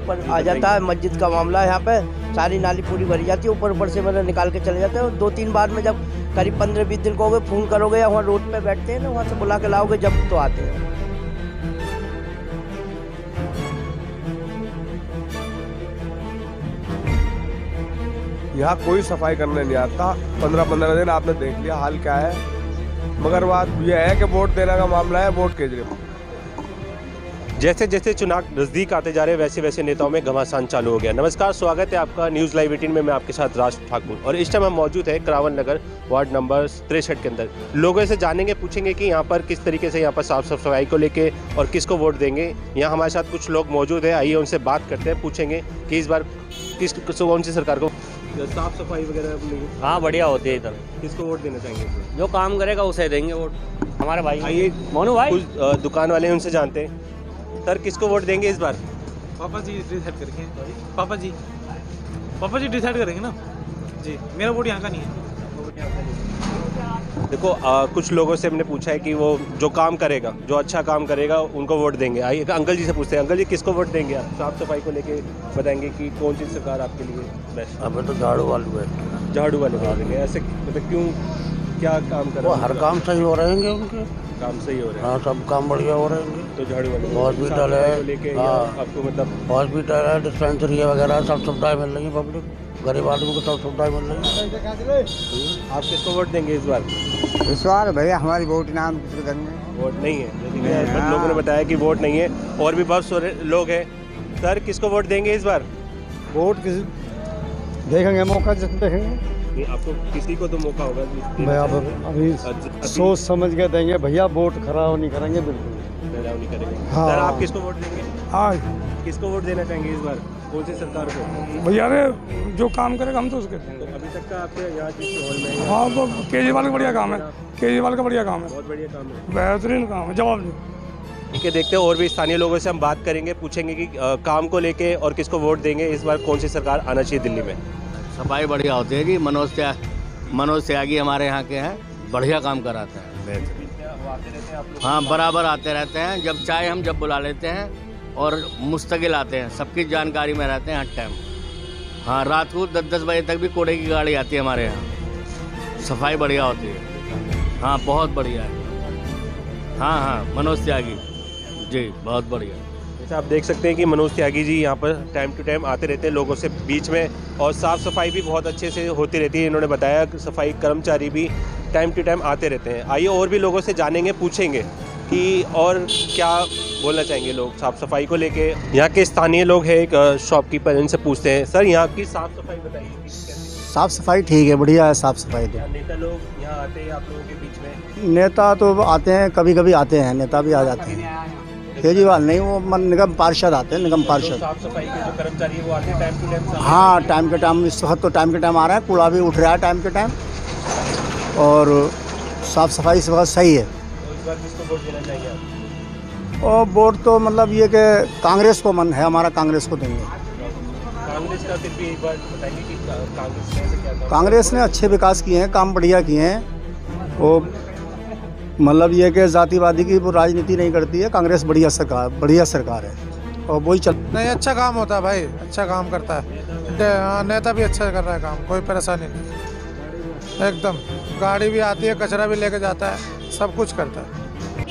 ऊपर आ जाता है। मस्जिद का मामला है, यहाँ पे सारी नाली पूरी भरी जाती है, ऊपर से मतलब निकाल के चले जाते हैं। और 2-3 बार में जब करीब 15-20 दिन को हो गए, फोन करोगे या वहाँ रोड पे बैठते हैं ना, वहाँ से बुला के लाओगे जब तो आते हैं। यहाँ कोई सफाई करने नहीं आता। 15-15 दिन आपने देख लिया हाल क्या है। मगर बात यह है कि वोट देने का मामला है, वोट केजरीवाल। जैसे जैसे चुनाव नज़दीक आते जा रहे हैं वैसे वैसे नेताओं में घमासान चालू हो गया। नमस्कार, स्वागत है आपका न्यूज़ लाइव 18 में। मैं आपके साथ राज ठाकुर और इस टाइम हम मौजूद है करावल नगर वार्ड नंबर 63 के अंदर। लोगों से जानेंगे, पूछेंगे कि यहाँ पर किस तरीके से यहाँ पर साफ सफाई को लेके और किसको वोट देंगे। यहाँ हमारे साथ कुछ लोग मौजूद है, आइए उनसे बात करते हैं, पूछेंगे कि इस बार कौन सी सरकार को साफ सफाई वगैरह। हाँ, बढ़िया होती है इधर। किसको वोट देना चाहेंगे? जो काम करेगा उसे देंगे वोट, हमारे भाई। आइए मोनू भाई, कुछ दुकान वाले हैं, उनसे जानते हैं। सर, किसको वोट देंगे इस बार? पापा जी डिसाइड करेंगे। पापा जी डिसाइड करेंगे ना जी। मेरा वोट यहाँ का नहीं है। देखो, कुछ लोगों से हमने पूछा है कि वो जो काम करेगा, जो अच्छा काम करेगा, उनको वोट देंगे। आइए अंकल जी से पूछते हैं। अंकल जी, किसको वोट देंगे आप? साफ सफाई को लेके बताएंगे कि कौन सी सरकार आपके लिए बेस्ट? अब तो झाड़ू वालू है। झाड़ू वाले वोट देंगे। ऐसे मतलब क्यों, क्या काम कर रहे हैं? हर काम सही हो रहेंगे उनके, काम सही हो रहे हैं। हाँ, सब काम बढ़िया हो रहेंगे। तो झाड़ू वाले हॉस्पिटल है, लेके हाँ। आपको मतलब हॉस्पिटल है, डिस्पेंसरी वगैरह सब सुविधाएं मिल रही है। पब्लिक गरीब आदमी को सब सुविधाएं मिल रही है। आप किसको वोट देंगे इस बार? इस बार भैया हमारी वोट नाम किसको देंगे? वोट नहीं है, जैसे कि लोगों ने बताया कि वोट नहीं है और भी बहुत सारे लोग हैं। सर, किसको वोट देंगे इस बार? वोट किस देखेंगे, मौका जिसको देखेंगे। नहीं, आपको किसी को तो मौका होगा। भैया अभी सोच समझ के देंगे भैया, वोट खराब नहीं करेंगे बिल्कुल। नहीं करेंगे। हाँ। सर, आप किसको वोट देंगे? हाँ किसको वोट देना चाहेंगे इस बार? कौन सी सरकार को? भैया रे, जो काम करेगा हम तो उसके देंगे। तो अभी तक का आपके यहाँ जिस माहौल में हाँ, तो केजरीवाल का बढ़िया काम है। केजरीवाल का बढ़िया काम है, बहुत बढ़िया काम है, बेहतरीन काम है, जवाब नहीं। ठीक है। देखते हैं और भी स्थानीय लोगों से हम बात करेंगे, पूछेंगे कि काम को लेके और किसको वोट देंगे इस बार, कौन सी सरकार आना चाहिए दिल्ली में। सफाई बढ़िया होती है जी। मनोज त्यागी हमारे यहाँ के हैं, बढ़िया काम कराते हैं, बेहतरीन। हाँ, बराबर आते रहते हैं, जब चाहे हम जब बुला लेते हैं और मुस्तकिल आते हैं, सबकी जानकारी में रहते हैं हर टाइम। हाँ, रात को 10-10 बजे तक भी कूड़े की गाड़ी आती है हमारे यहाँ। सफाई बढ़िया होती है। हाँ, बहुत बढ़िया है। हाँ, मनोज त्यागी जी, बहुत बढ़िया। जैसे आप देख सकते हैं कि मनोज त्यागी जी यहाँ पर टाइम टू टाइम आते रहते हैं लोगों से बीच में, और साफ़ सफाई भी बहुत अच्छे से होती रहती है। इन्होंने बताया कि सफाई कर्मचारी भी टाइम टू टाइम आते रहते हैं। आइए और भी लोगों से जानेंगे, पूछेंगे कि और क्या बोलना चाहेंगे लोग साफ़ सफाई को लेके। यहाँ के स्थानीय लोग हैं, एक शॉपकीपर, इनसे पूछते हैं। सर, यहाँ की साफ़ सफाई बताइए। साफ सफाई ठीक है, बढ़िया है साफ सफाई। तो नेता लोग यहाँ आते हैं आप लोगों के बीच में? नेता तो आते हैं, कभी कभी आते हैं, नेता भी आ जाते हैं। केजरीवाल नहीं, वो निगम पार्षद आते हैं, निगम पार्षद। साफ सफाई के जो कर्मचारी है वो आते हैं टाइम टू टाइम? हाँ, टाइम के टाइम। इस वक्त तो टाइम के टाइम आ रहा है, कूड़ा भी उठ रहा है टाइम के टाइम, और साफ सफाई इस वक्त सही है। तो इस बार किसको वोट देना चाहिए आप? और वोट तो मतलब ये कि कांग्रेस को मन है हमारा, कांग्रेस को देंगे। कांग्रेस का फिर भी एक बार बताइए कि कांग्रेस ने ऐसे क्या काम? कांग्रेस ने अच्छे विकास किए हैं, काम बढ़िया किए हैं। वो मतलब ये कि जातिवादी की वो राजनीति नहीं करती है। कांग्रेस बढ़िया सरकार है और वही चल। नहीं, अच्छा काम होता है भाई, अच्छा काम करता है। नेता भी अच्छा कर रहा है काम, कोई परेशानी नहीं। एकदम गाड़ी भी आती है, कचरा भी लेके जाता है, सब कुछ करता है।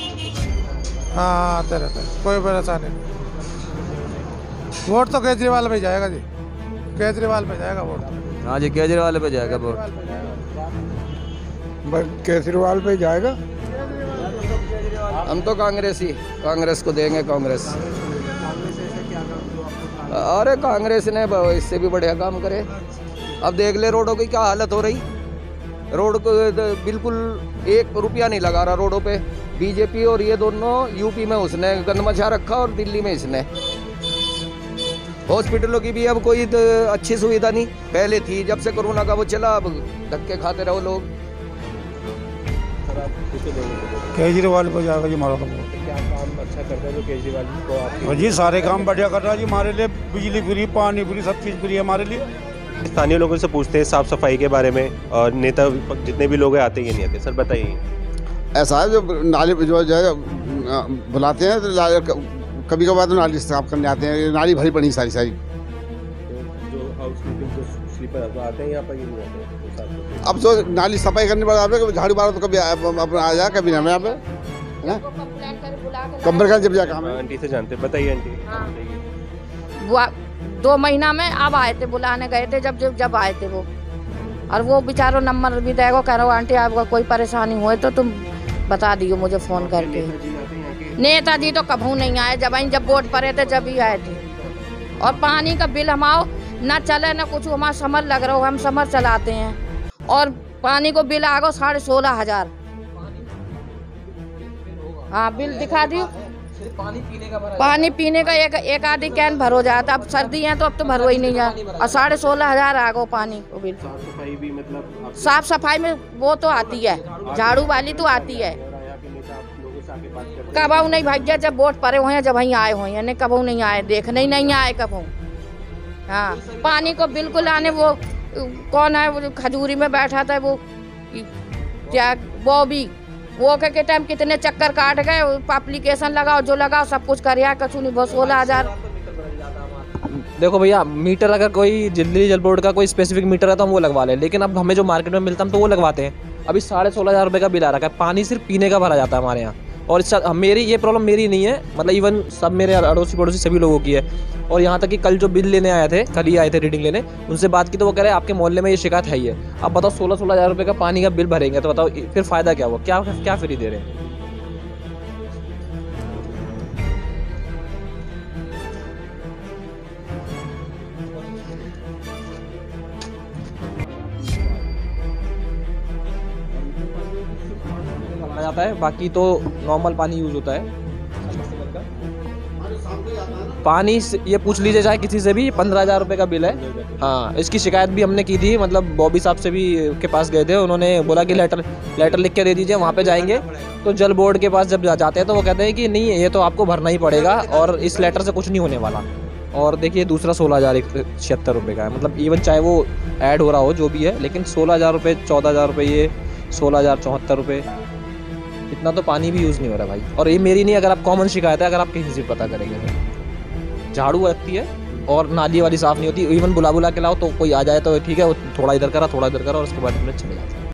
हाँ, आते रहता है, कोई परेशानी नहीं। वोट तो केजरीवाल पे जाएगा जी, केजरीवाल पे जाएगा वोट। हाँ जी, केजरीवाल पे जाएगा वोट। केजरीवाल पे जाएगा। हम तो कांग्रेस को देंगे, कांग्रेस। अरे कांग्रेस ने इससे भी बढ़िया काम करे। अब देख ले रोडों की क्या हालत हो रही। रोड को बिल्कुल 1 रुपया नहीं लगा रहा रोडों पे। बीजेपी और ये दोनों, यूपी में उसने गंद मचा रखा और दिल्ली में इसने। हॉस्पिटलों की भी अब कोई अच्छी सुविधा नहीं, पहले थी, जब से कोरोना का वो चला अब धक्के खाते रहो लोग। केजरीवाल पे जाएगा जी हमारा। क्या काम अच्छा करता है जो केजरीवाल को आप? जी, सारे काम बढ़िया कर रहा है जी हमारे लिए। बिजली फ्री, पानी फ्री, सब चीज़ फ्री है हमारे लिए। स्थानीय लोगों से पूछते हैं साफ सफाई के बारे में, और नेता जितने भी लोग आते हैं नहीं आते। सर, बताइए। ऐसा है, जो नाली जो है बुलाते हैं तो कभी कभार तो नाली साफ करने आते हैं, ये नाली भरी पड़ी सारी सारी। जो हाउस कीपिंग जो स्लीपर आते हैं यहाँ पर, ये नहीं आते हैं साफ करते? अब जो नाली सफाई करने वाला आप झाड़ू मारो तो कभी अपना आ जाए, कभी ना यहाँ पे कंबर का जब जा काम है। आंटी से जानते, बताइए आंटी। हाँ। बताइए। वो 2 महीना में अब आए थे, बुलाने गए थे जब आए थे वो, और वो बेचारो नंबर भी देगा, कह रहा हूँ आंटी आपको कोई परेशानी हो तो तुम बता दियो मुझे फ़ोन करके। नेताजी तो कभू नहीं आए, जब वोट पड़े थे जब ही आए थे। और पानी का बिल हमाओ ना चले ना कुछ, हमारा समर लग रहा हो, हम समर चलाते हैं और पानी को बिल आ गो 16,500। हाँ बिल दिखा दियो। पानी पीने का एक आधी कैन भरो जाता, अब सर्दी है तो अब तो भरो ही नहीं जाए, और 16,500 आ गो पानी को बिल। साफ सफाई भी मतलब साफ सफाई में वो तो आती है, झाड़ू वाली तो आती है। कबू नहीं भैया, जब वोट पड़े हुए हैं जब वहीं आए हुए हैं, नहीं कबू नहीं आए, देखने ही नहीं आए कबू। हाँ पानी को बिल्कुल आने, वो कौन है वो खजूरी में बैठा था वो क्या, वो भी वो के टाइम कितने चक्कर काट गए, एप्लीकेशन लगाओ जो लगाओ सब कुछ कर कछु नहीं, बहुत 16,000। देखो भैया, मीटर अगर कोई दिल्ली जल बोर्ड का कोई स्पेसिफिक मीटर है तो हम वो लगवा लें, लेकिन अब हमें जो मार्केट में मिलता है हम तो वो लगवाते हैं। अभी 16,500 रुपये का बिल आ रखा है, पानी सिर्फ पीने का भरा जाता है हमारे यहाँ। और मेरी ये प्रॉब्लम मेरी नहीं है, मतलब इवन सब मेरे अड़ोसी पड़ोसी सभी लोगों की है। और यहाँ तक कि कल जो बिल लेने आए थे, कल ही आए थे रीडिंग लेने, उनसे बात की तो वो कह रहे हैं आपके मोहल्ले में ये शिकायत है ही है। अब बताओ 16,000 रुपये का पानी का बिल भरेंगे तो बताओ फिर फ़ायदा क्या हुआ, क्या फ्री दे रहे हैं। जाता है, बाकी तो नॉर्मल पानी यूज़ होता है। पानी ये पूछ लीजिए चाहे किसी से भी, 15,000 रुपये का बिल है। हाँ इसकी शिकायत भी हमने की थी, मतलब बॉबी साहब से भी के पास गए थे, उन्होंने बोला कि लेटर लिख के दे दीजिए, वहाँ पे जाएंगे। तो जल बोर्ड के पास जब जाते हैं तो वो कहते हैं कि नहीं ये तो आपको भरना ही पड़ेगा और इस लेटर से कुछ नहीं होने वाला। और देखिए दूसरा 16,076 रुपये का है, मतलब इवन चाहे वो ऐड हो रहा हो जो भी है, लेकिन 16,000 रुपये, 14,000 रुपये, ये 16,074 रुपये, इतना तो पानी भी यूज़ नहीं हो रहा भाई। और ये मेरी नहीं, अगर आप कॉमन शिकायत है, अगर आप कहीं से पता करेंगे तो झाड़ू लगती है और नाली वाली साफ़ नहीं होती। इवन बुला के लाओ तो कोई आ जाए तो ठीक है, वो थोड़ा इधर करा और उसके बाद चले जाते हैं।